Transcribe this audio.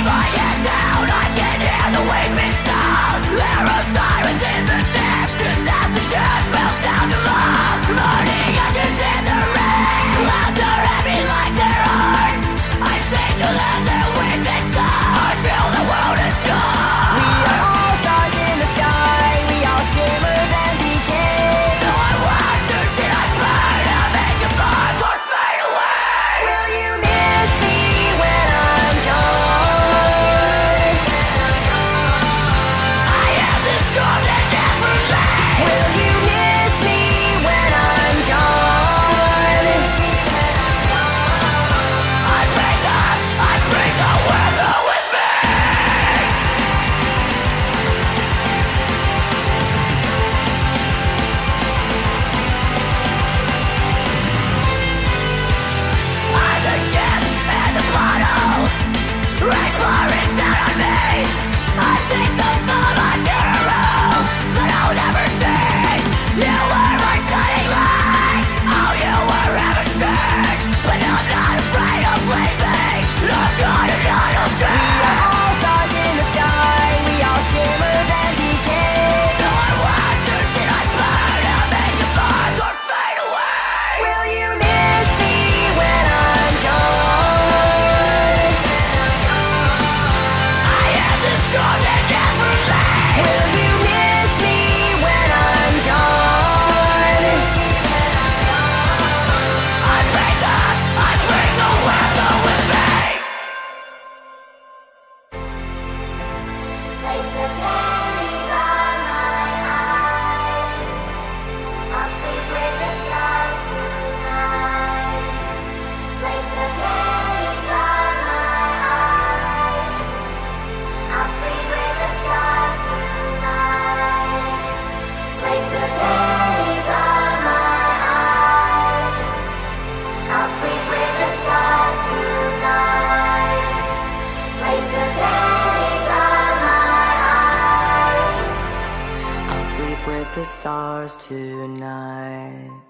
my head down, I can hear the weeping sound. There are sirens in the distance as the church bells sound along. Burning ashes in the rain, clouds are heavy like their hearts. I sing to let their weeping sound until the world is gone. We are all stars in the sky, we all shimmer then decay. So I wonder, did I burn or make a mark or fade away? Will you miss me when I'm gone? I am the storm that never leaves. Will you miss me when I'm gone? I bring the weather with me. I'm the ship in the bottle, rain pouring down on me. I see so small my funeral that I'll never see. You were my shining light, oh you were heaven's sent. But I'm not afraid of leaving, I've got an idle We are all stars in the sky, we all shimmer then decay. So I wonder, did I burn or make a mark or fade away? Will you miss me when I'm gone? I am the storm that never leaves. Will you miss me when I'm gone? I bring the weather with me. Place the pennies on my eyes. I'll sleep with the stars tonight. Place the pennies on my eyes. I'll sleep with the stars tonight. Place the pennies on my eyes. I'll sleep with the stars tonight. Place the pennies on my eyes. I'll sleep with the stars tonight.